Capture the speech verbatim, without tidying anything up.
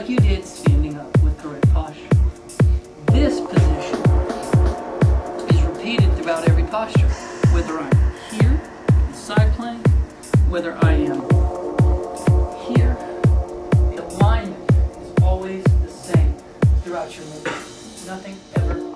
like you did standing up with correct posture. This position is repeated throughout every posture, whether I'm here, in side plank, whether I am here. The alignment is always the same throughout your movement. Nothing ever